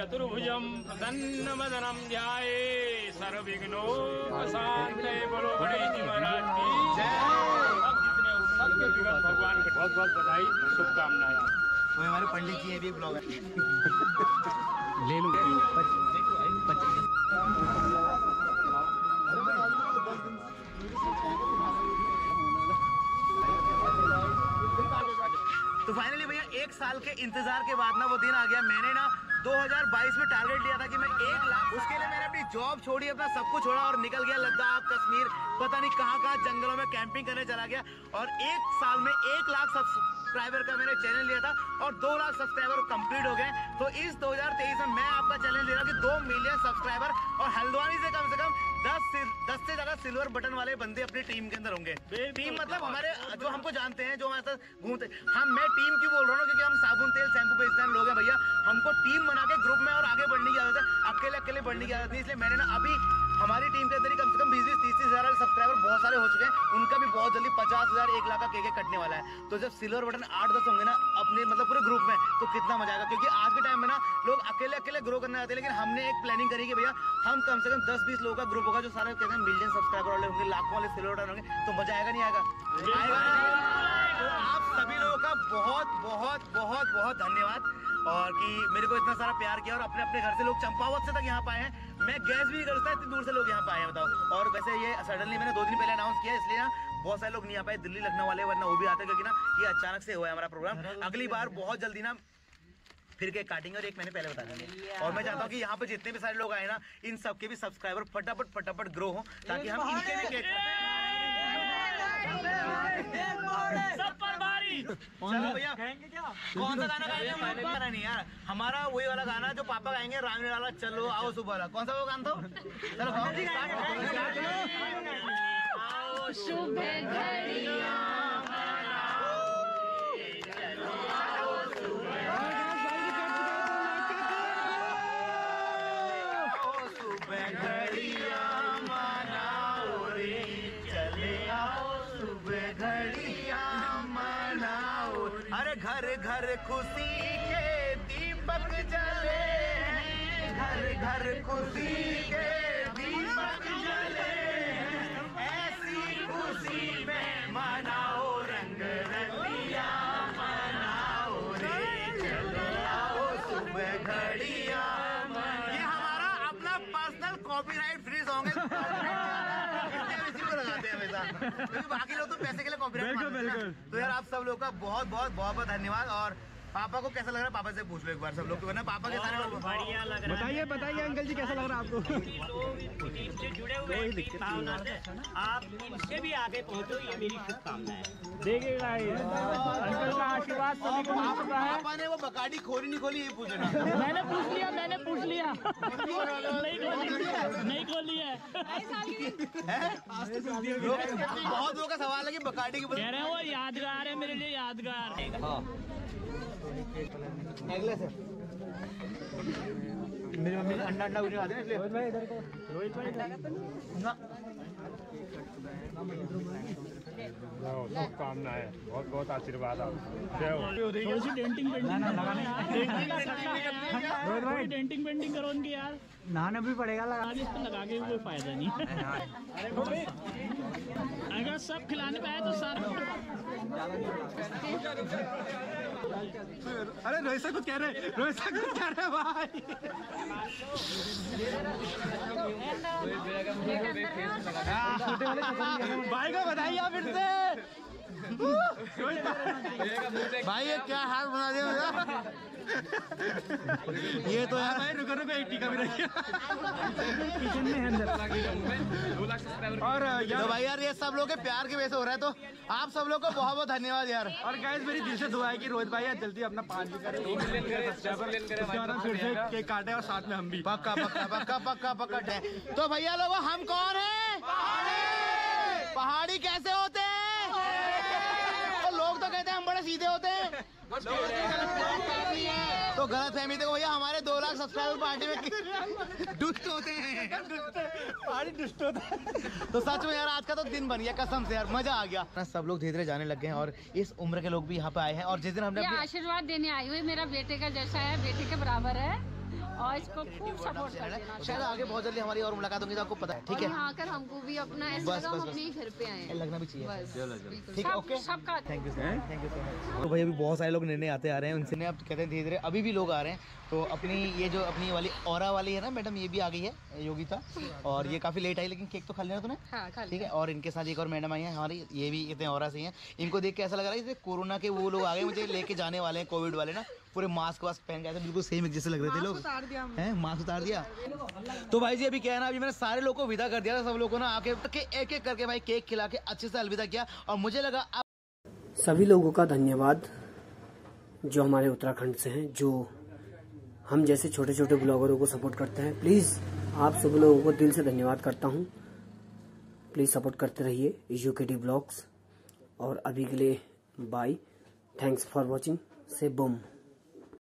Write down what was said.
चतुर्भुजं प्रसन्नवदनं ध्याये सर्वविघ्नोपशान्तये। बोलो गणेश महाराज की जय। सबके विघ्न भगवान को बहुत बहुत बधाई, शुभकामनाएं। वो हमारे पंडित जी है भी ब्लॉगर ले लूं। तो फाइनली भैया 1 साल के इंतजार के बाद ना वो दिन आ गया। मैंने ना 2022 में टारगेट लिया था कि मैं 1 लाख, उसके लिए मैंने अपनी जॉब छोड़ी, अपना सब कुछ छोड़ा और निकल गया लद्दाख, कश्मीर, पता नहीं कहाँ कहाँ जंगलों में कैंपिंग करने चला गया। और 1 साल में 1 लाख सब्सक्राइबर का मैंने चैनल लिया था और 2 लाख सब्सक्राइबर कंप्लीट हो गए। तो इस 2023 में मैं आपका चैलेंज ले रहा हूँ कि 2 मिलियन सब्सक्राइबर और हल्द्वानी से कम 10 से ज्यादा सिल्वर बटन वाले बंदे अपनी टीम के अंदर होंगे। टीम मतलब हमारे जो हमको जानते हैं, जो हमारे साथ घूमते। मैं टीम क्यों बोल रहा हूँ क्योंकि हम साबुन तेल शैम्पू बेचते हैं लोग हैं भैया। हमको टीम बना के ग्रुप में और आगे बढ़ने की आदत है, अकेले बढ़ने की आदत नहीं। इसलिए मैंने ना अभी हमारी टीम के अंदर ही कम से कम 20-30 हज़ार सब्सक्राइबर बहुत सारे हो चुके हैं। उनका भी बहुत जल्दी 50,000 1 लाख का केक कटने वाला है। तो जब सिल्वर बटन 8-10 होंगे ना अपने मतलब पूरे ग्रुप में, तो कितना मजा आएगा। क्योंकि आज के टाइम में ना लोग अकेले ग्रो करने आते हैं, लेकिन हमने एक प्लानिंग करी कि भैया हम कम से कम 10-20 लोगों का ग्रुप होगा जो सारे कहते हैं मिलियन सब्सक्राइबर वाले होंगे, लाखों वाले सिल्वर बटन होंगे। तो मजा आएगा नहीं आएगा? आएगा ना। तो आप सभी लोगों का बहुत बहुत बहुत बहुत धन्यवाद और कि मेरे को इतना सारा प्यार किया और अपने अपने घर से लोग चंपावत से तक यहाँ पाए हैं। मैं गैस भी नहीं कर सकता, इतनी दूर से लोग यहाँ पाए हैं, बताओ। और वैसे ये सडनली मैंने 2 दिन पहले अनाउंस किया, इसलिए ना बहुत सारे लोग नहीं आ पाए, दिल्ली लखनऊ वाले, वरना वो भी आते क्योंकि ना ये अचानक से हुआ है हमारा प्रोग्राम। अगली बार बहुत जल्दी ना फिर केक काटेंगे और एक मैंने पहले बता दिया। और मैं चाहता हूँ कि यहाँ पे जितने भी सारे लोग आए ना, इन सबके भी सब्सक्राइबर फटाफट ग्रो हो, ताकि हम इनके भी केक चलो भैया। कौन सा गाना गाएंगे? गाना नहीं यार, हमारा वही वाला गाना जो पापा गाएंगे, रामलीला वाला चलो आओ सुबह वाला। कौन सा वो गाना था? चलो आओ शुभ घड़ियां घर घर खुशी के दीपक जले, घर खुशी के दीपक जले, ऐसी खुशी में मनाओ रंग रलिया, मनाओ रे चलो आओ सुबह घड़िया। ये हमारा अपना पर्सनल कॉपीराइट फ्री सॉन्ग है, इसी को लगाते हैं हमेशा, क्योंकि बाकी लोग तो पैसे के लिए कॉपीराइट मांगते हैं। तो यार आप सब लोग का बहुत बहुत धन्यवाद। और पापा को कैसा लग रहा है? पापा से पूछ लो एक बार सब लोग, वरना पापा के सारे लोग बढ़िया लग रहा है। बताइए अंकल जी कैसा लग रहा है आपको? टीम से जुड़े हुए आप इनसे भी आगे पहुंचो, ये मेरी शुभकामना है। देखिएगा अंकल का आशीर्वाद सभी को मिल चुका है। पापा ने वो बकाडी खोली नहीं खोली ये पूछना। मैंने पूछ लिया नहीं खोली है। बहुत लोगों का सवाल है कि बकाडी की कह रहे हैं वो यादगार है, मेरे लिए यादगार। अगले से मेरी मम्मी अंडा उन्हें खाते हैं, इसलिए रोहित भाई शुभकामना है, बहुत बहुत आशीर्वाद। थोड़ी सी डेंटिंग पेंटिंग करो उनकी यार। नहाना भी पड़ेगा, लगा लगा के कोई फायदा नहीं। अगर सब खिलाने पाए तो सारा। अरे रोहित सर कुछ कह रहे भाई। भाई को बताइए आप फिर से। भाई ये क्या हाल बना दिया भैया? ये तो यार भाई रुको एक टीका भी रखिए किचन में है अंदर। और तो भाई यार ये सब लोग के प्यार की वजह से हो रहा है, तो आप सब लोग को बहुत बहुत धन्यवाद यार। और गाइस मेरी दिल से दुआ है कि रोहित भाई यार जल्दी अपना 5 भी करें, फिर से केक काटे और साथ में हम भी। पक्का तो भैया लोगों हम कौन है? पहाड़ी कैसे होते हैं? तो लोग तो कहते हैं हम बड़े सीधे होते हैं, तो गलत फहमी देखो भैया, हमारे 2 लाख सब्सक्राइबर पार्टी में दुष्ट होते हैं, पहाड़ी दुष्ट होते हैं। तो सच में यार आज का तो दिन बन गया, कसम से यार मजा आ गया। सब लोग धीरे धीरे जाने लग गए हैं और इस उम्र के लोग भी यहाँ पे आए हैं। और जिस दिन हमने आशीर्वाद देने आई हुई, मेरा बेटे का जैसा है, बेटे के बराबर है, और इसको खूब सपोर्ट कर देना। शायद आगे बहुत जल्दी हमारी और मुलाकात होगी तो आपको पता है, ठीक है। यहाँ आकर हमको भी अपना ऐसा लगा हम अपने घर पे आए हैं। लगना भी चाहिए, बस ठीक है, ओके, सबका थैंक यू सो मच। तो भाई अभी बहुत सारे लोग नए आते आ रहे हैं, उनसे अब कहते हैं धीरे धीरे अभी भी लोग आ रहे हैं। तो अपनी ये जो अपनी वाली ऑरा वाली है ना मैडम, ये भी आ गई है योगिता, और ये काफ़ी लेट आई लेकिन केक तो खा लेना तूने, हाँ, खा ठीक है। और इनके साथ एक और मैडम आई है हमारी, ये भी इतने ऑरा से हैं। इनको देख के ऐसा लग रहा है जैसे कोरोना के वो लोग आ गए मुझे लेके जाने वाले हैं, कोविड वाले ना, पूरे मास्क वास्क पहन के आए थे, बिल्कुल सेम एक जैसे लग रहे थे लोग, हैं मास्क उतार दिया। तो भाई जी अभी क्या है ना, अभी मैंने सारे लोगों को विदा कर दिया था, सब लोगों को ना आके एक एक करके भाई केक खिला के अच्छे से अलविदा किया। और मुझे लगा सभी लोगों का धन्यवाद जो हमारे उत्तराखंड से हैं, जो हम जैसे छोटे छोटे ब्लॉगरों को सपोर्ट करते हैं। प्लीज़ आप सभी लोगों को दिल से धन्यवाद करता हूं। प्लीज़ सपोर्ट करते रहिए यूकेटी ब्लॉग्स। और अभी के लिए बाय, थैंक्स फॉर वॉचिंग से बूम।